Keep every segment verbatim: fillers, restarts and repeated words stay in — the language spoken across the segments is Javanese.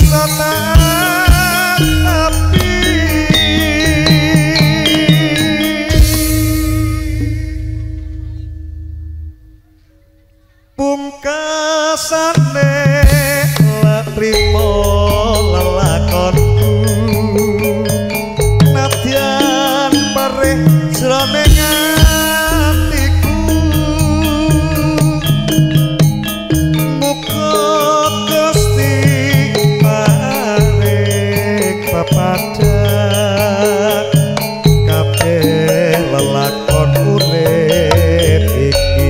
bisa tapi pungkasane lak trimo lelakonku nadyan perih jroning atiku muga Gusti paring pepadhang kabeh lelakon urip iki.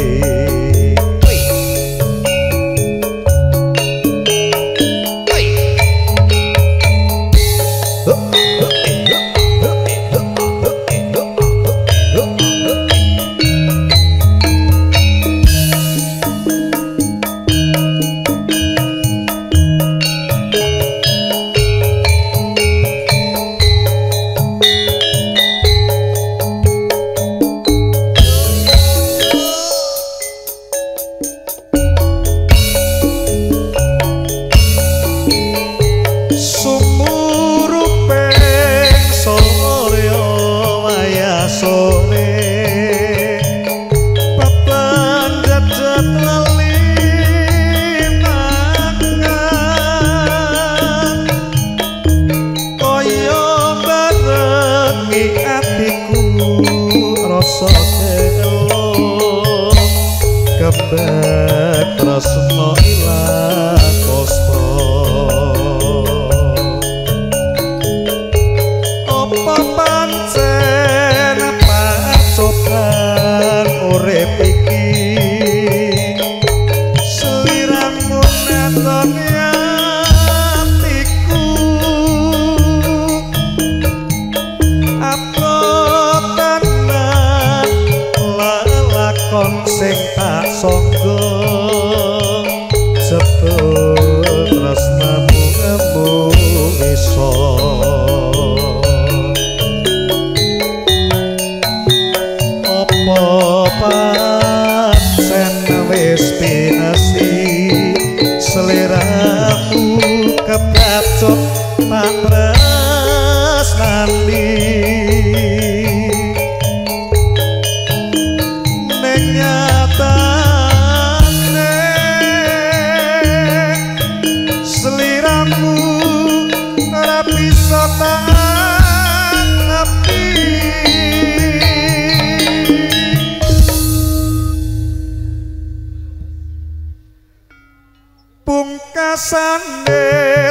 Pungkasane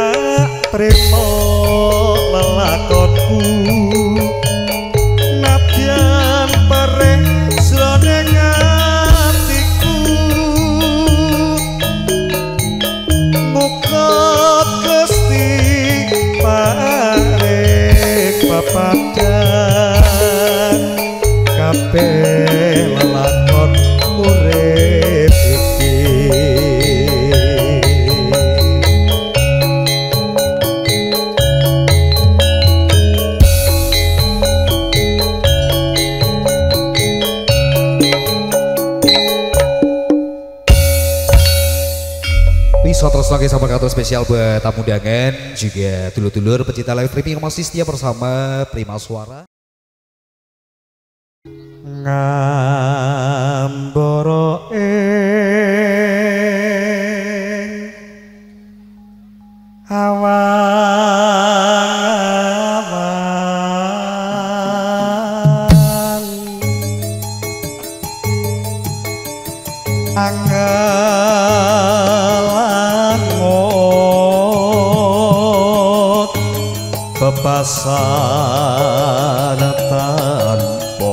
tak trimo lelakonku nadyan perih jroning atiku muga Gusti paring pepadhang kabeh lelakon urip iki. Terus lagi sama kartu spesial buat tamu undangan juga dulur-dulur pecinta live streaming yang masih setia bersama Prima Suara. Ngamboro ing awan angelan ngot bebasan tanpa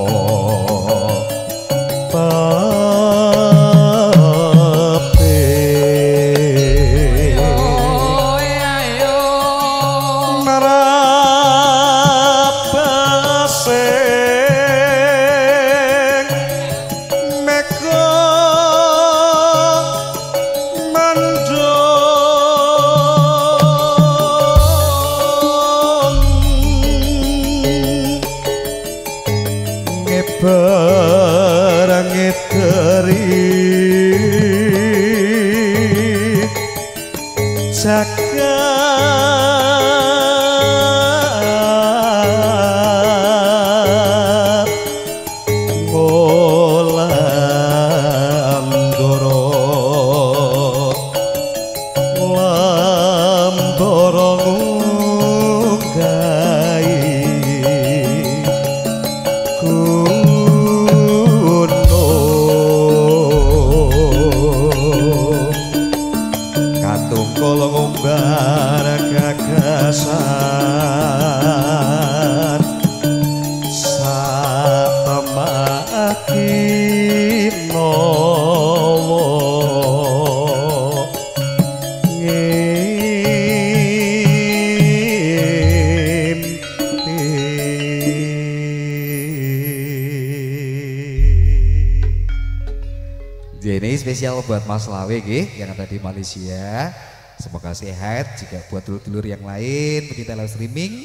Ini spesial buat Mas Lawe gih, yang ada di Malaysia. Semoga sehat. Juga buat dulur-dulur yang lain pecinta live streaming.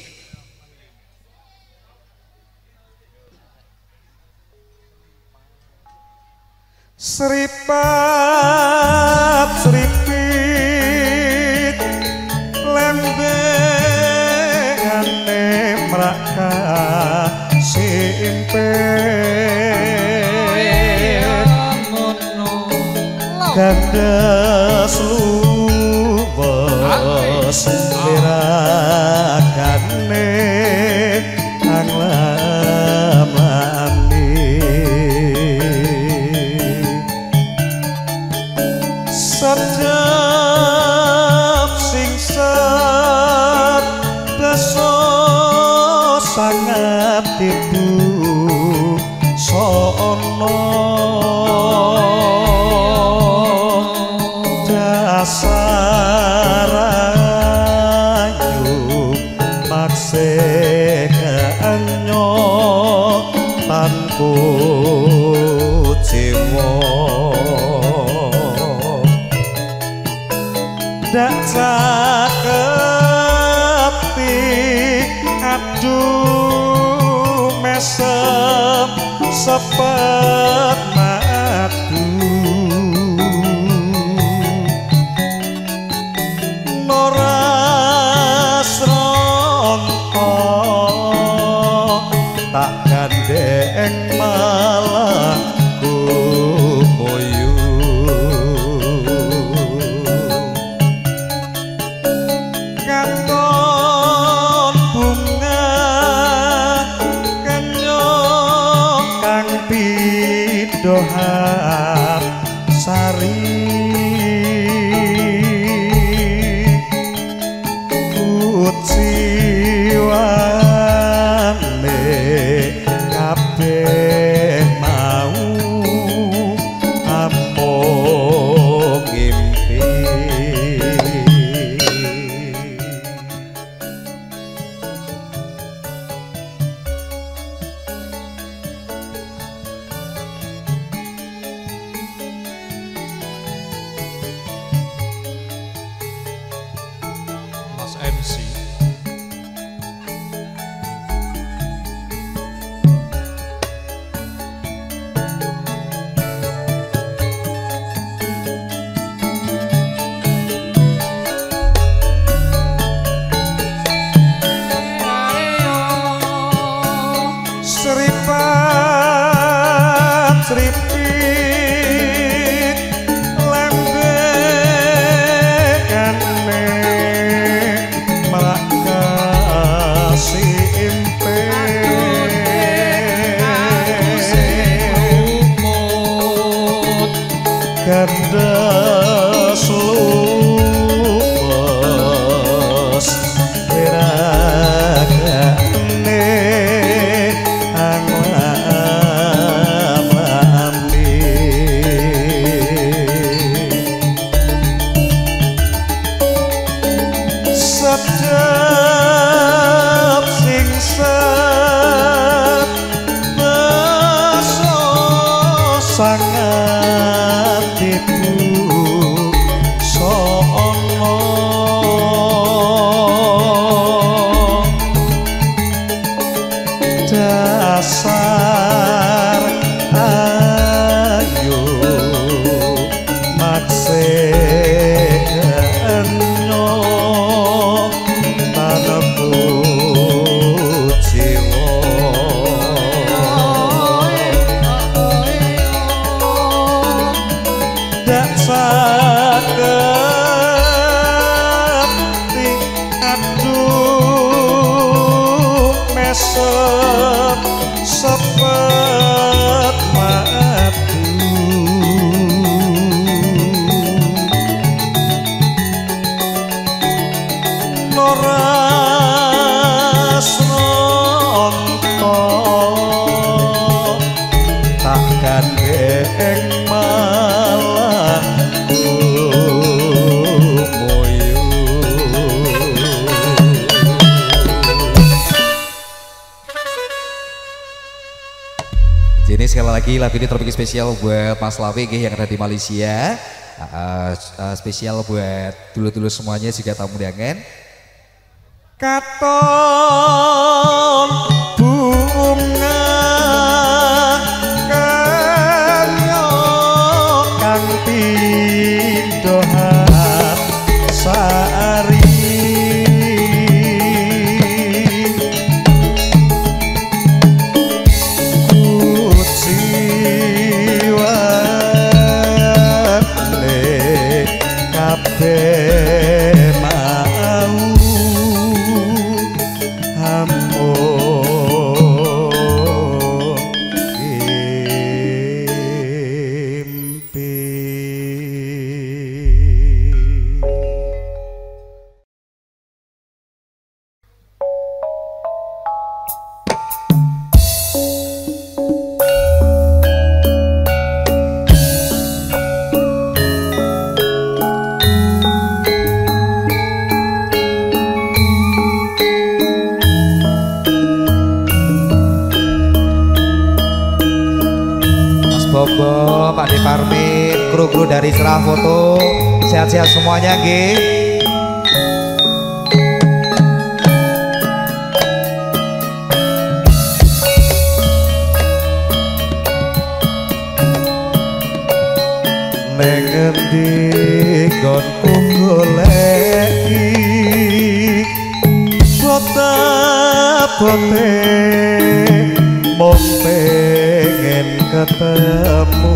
Seripat seripit lembengane mraka simpen gandas luwes lirakane anglamani sedap singset desa sangat ibu sono sarayu maksekanyo tanku jiwa dak caketi aduh mesem sepet madu tak gandeng malah kumoyu katon bunga kenyong kang pidohan sari Mas M C seripat seripit lembengane mraka simpen gandas luwes lirakane sedap singset basa sangat ibu sono dasar ayu maksekanyo sep sepet madu noras nonto tak gandeng malah moyo. Jadi sekali lagi lagu ini terbikin spesial buat Mas Lawi yang ada di Malaysia. Uh, uh, spesial buat dulu-dulu semuanya juga tamu undangan. Katon bunga kanyo kang pindohan sari kuciwane kabeh mau Bobo, Pak De Parmin, kru-kru dari Serah Foto, sehat-sehat semuanya, nggih. Neng endi gonku goleki bote-bote mong pengen ketemu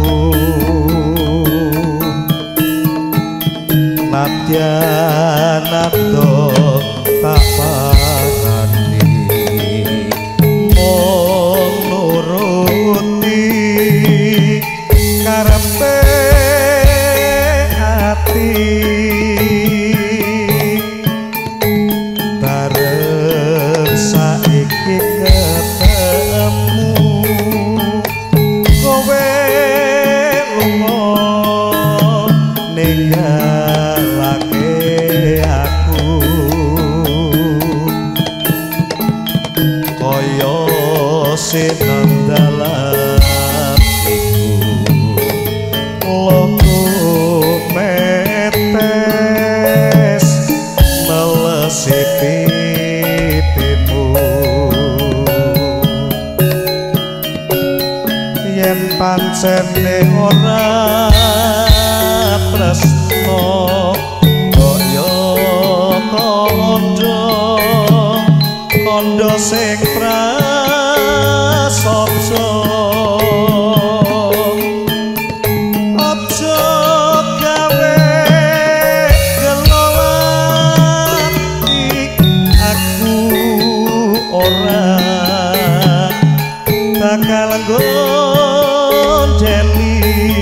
nadyan ado tak parani mong nuruti karepe ati bareng saiki ketemu kowe lunga ninggalake aku kaya sinandalan loku metes melesi pipimu yen pancene ora tresno kaya kandha kandha sing prasaja aja gawe gelo ati aku ora bakal gondeli.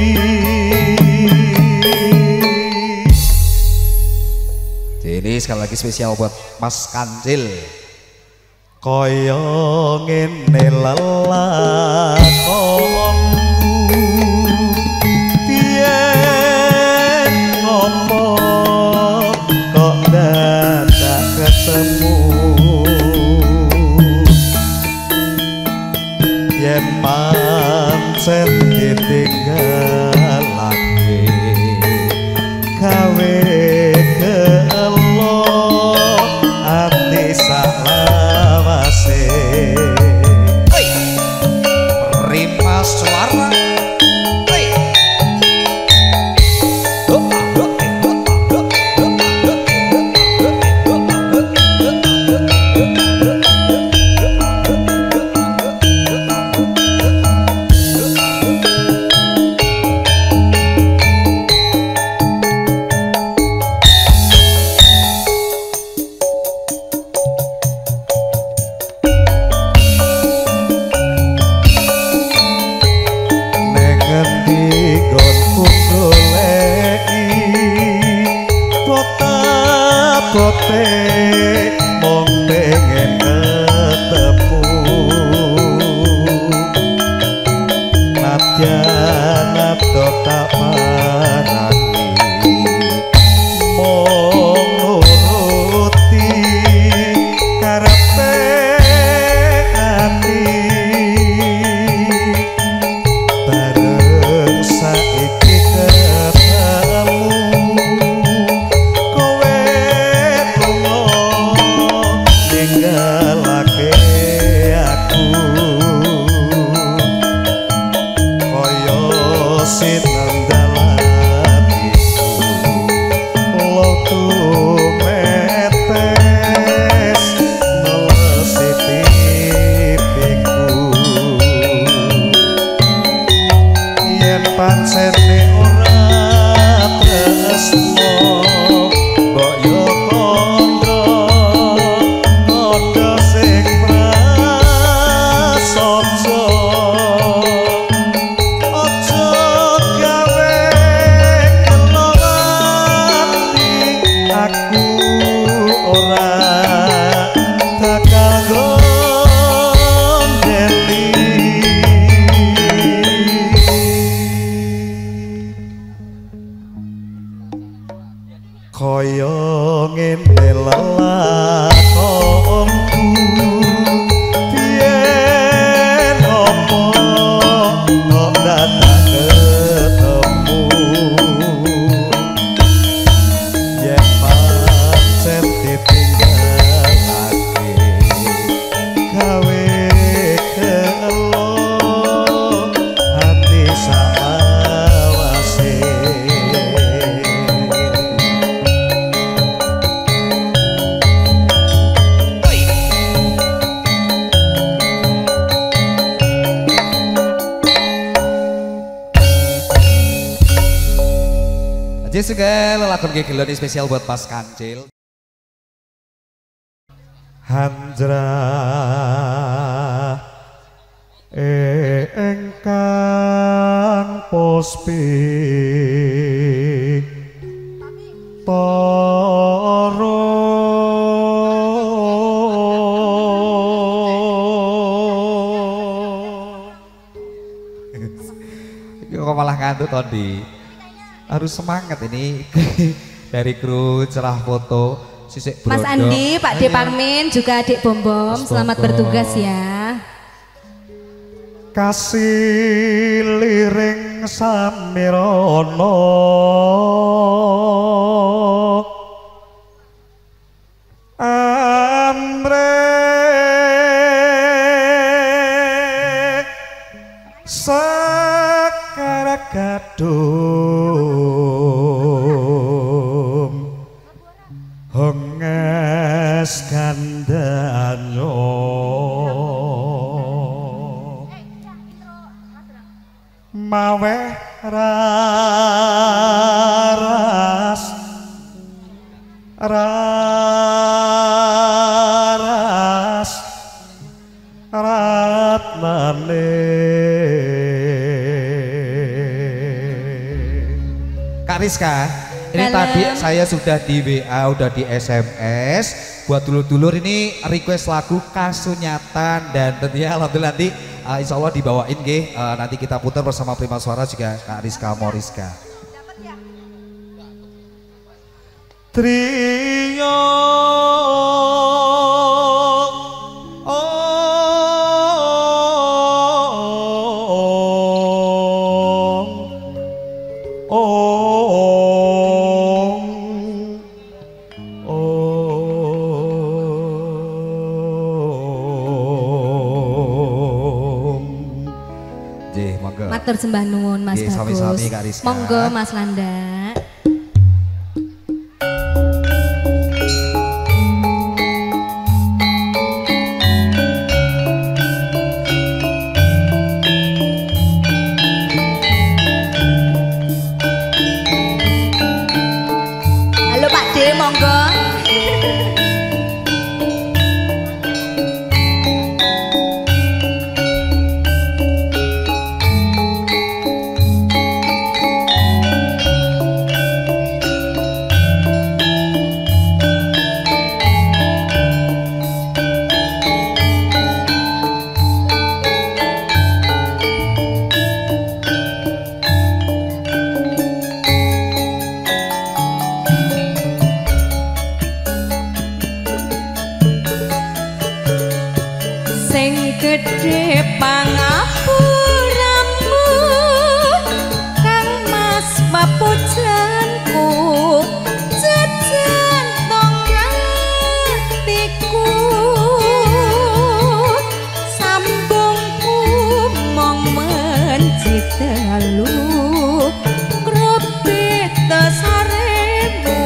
Ini sekali lagi spesial buat Mas Kancil. Kaya ngene lelakonku biyen ngopo kok dadak ketemu yen pancen ditinggalake gawe kelo ati salawase Rima Suara. lakonku biyen opo kok dadak ketemu yen pancen ditinggalake gawe kelo hati sawase Jadi segala lakon gegelon spesial buat Mas Kancil. Hanjrah engkang pospi toro Iki kok malah ngantuk Tondi. Harus semangat ini dari kru cerah foto Sisik Mas Brondo. Andi, Pak De Parmin, juga adik Bom Bom, Mas selamat Bom Bom. bertugas ya. kasih liring samirana amre sakara kadung honges kandanyo maweh raras raras ratnane Kak Rizka, ini Halo. tadi saya sudah di W A, udah di S M S. Buat dulur-dulur ini request lagu Kasunyatan dan tentunya alhamdulillah nanti uh, insya Allah dibawain ge. Uh, nanti kita putar bersama Prima Suara juga Kak Rizka Moriska. Trio Matur sembah nuwun Mas Nggih, Bagus. sami-sami, Kak Rizka. Monggo Mas Landa. Halo Pak D, monggo. Gedhe pangapuramu Kang Mas papujanku jajan tonggang atiku sambungku mong menjit dalu grobet saremu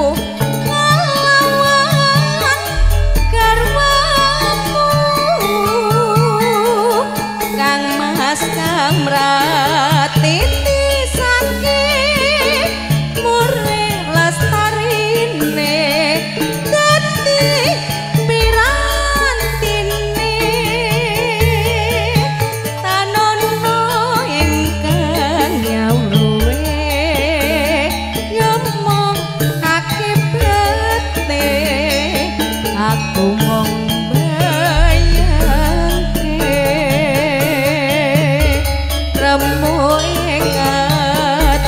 ngelawan garwamu Kang Mas kamratiti saking murni lestarine dadi pirantine tanono ingkang nyawruwe nyomong akibate aku mong remu ing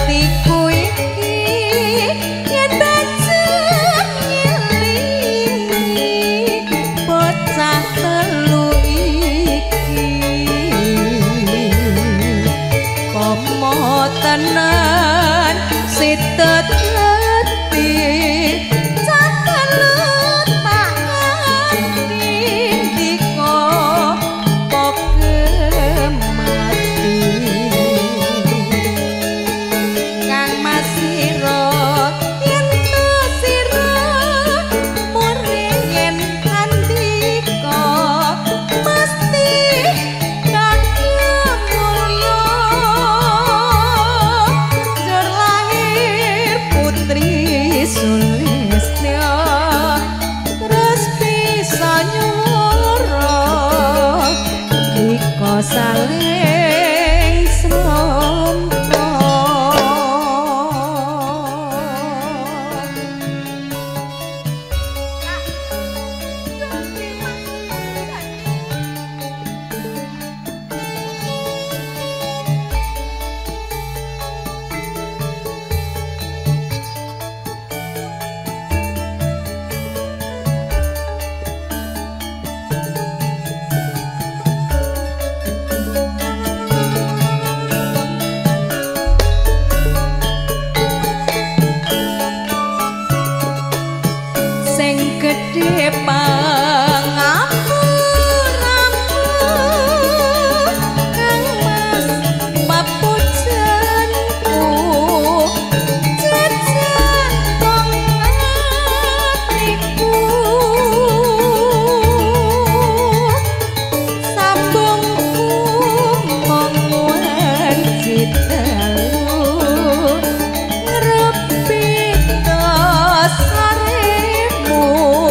atiku iki yen bajeng ngelingi saling slompo gede pangapuramu kang mas papujanku jajan tong atiku sambungku mong wanci dalu ngrepit dasaremu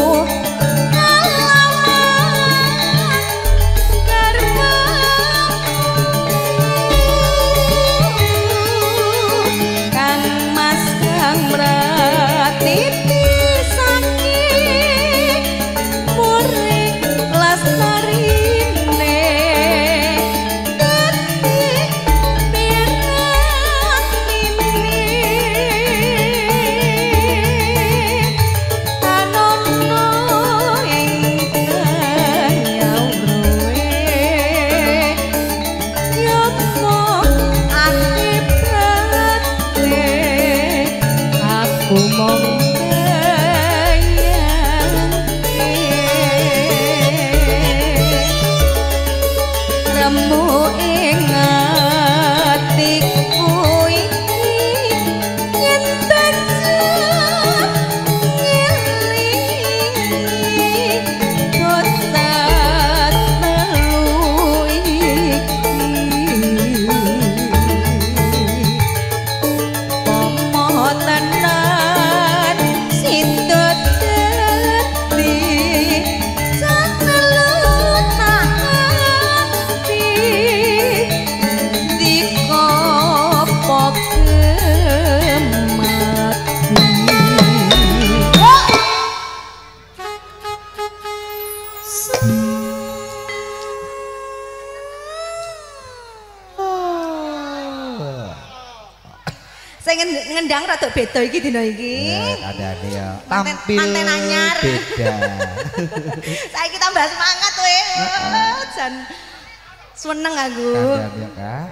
ngendang rada beda iki dina iki. Ya, ada ya. Tampil manten anyar. Beda. Saiki tambah semangat we. Jan seneng aku. Kandang ya, Kak.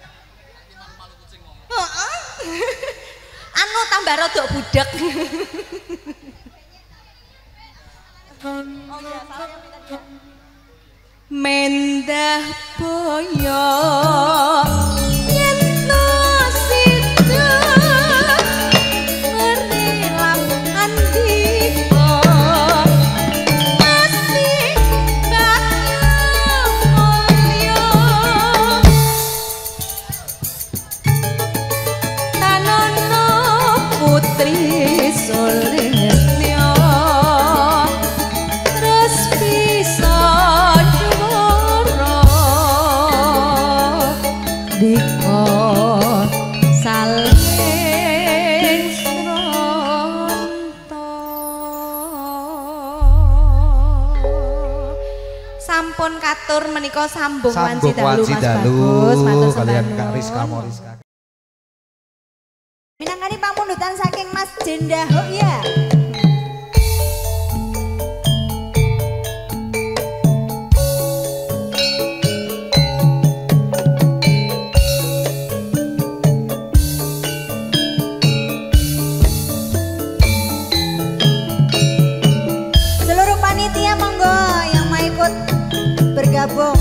Heeh. Anu tambah rada budek. Mendah boyo sampun katur menika sambung wanci dalu Mas Bagus matur kalian sembah Kak nuwun. Rizka Moriska. Minangkani pamundutan saking Mas Jendaho ya. Seluruh panitia monggo yang mau ikut bergabung.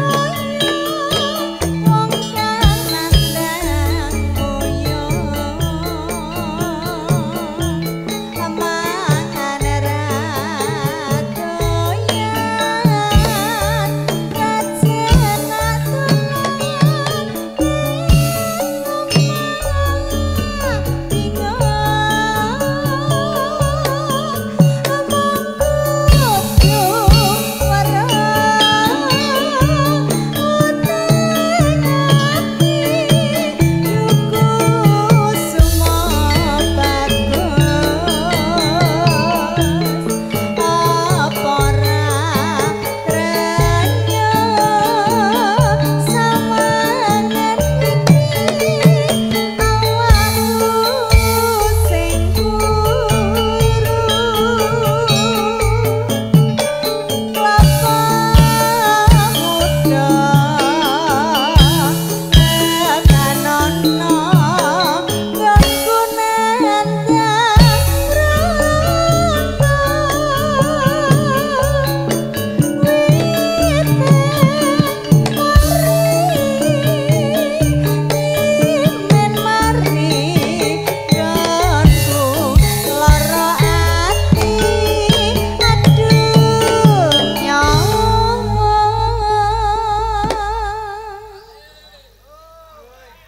Wong kang nandang koyo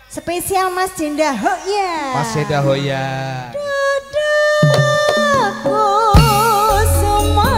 Spesial Mas Jenda Hoya. Mas Jenda Hoya. Dadaku semua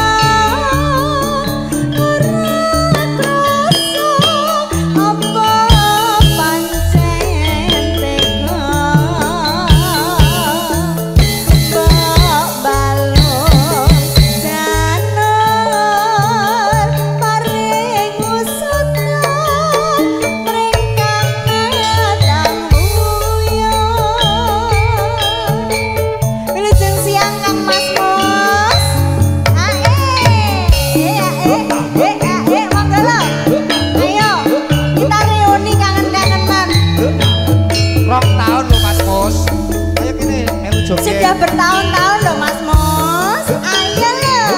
sudah bertahun-tahun loh Mas Mos. Ayo loh.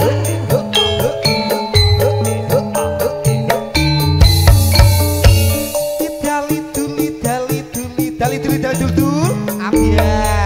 Lidali duli dali duli dali duli dali duli duli ambiar.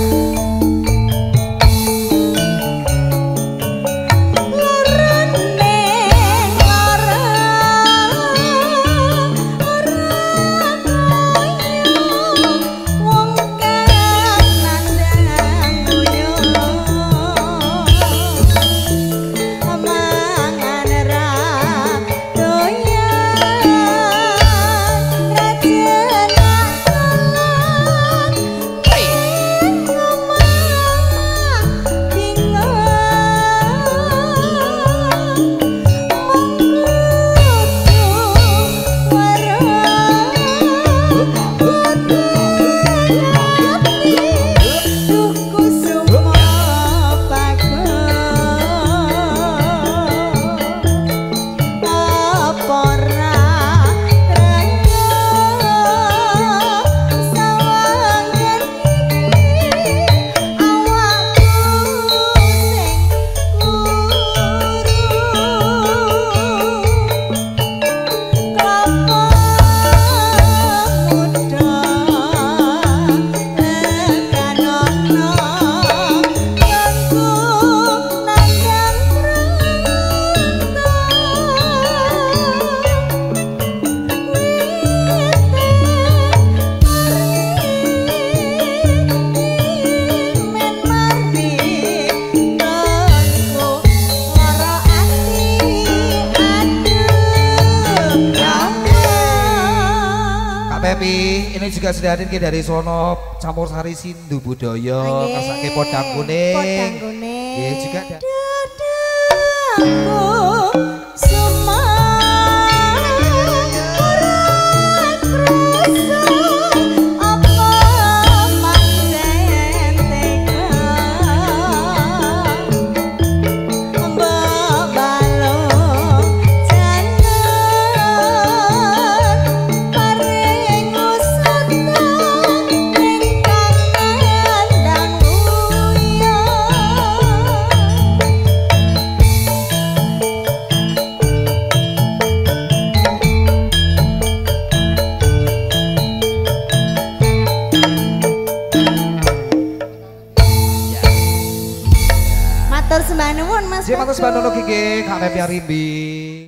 Pepi, ini juga sudah hadir dari sono campur sari Sindu Budaya, kasake podang kuning. Podang kuning. Nggih juga ada. Matur sembah nuwun Mas. Matur sembah nuwun Kiki, Kak Pepi Arimbi.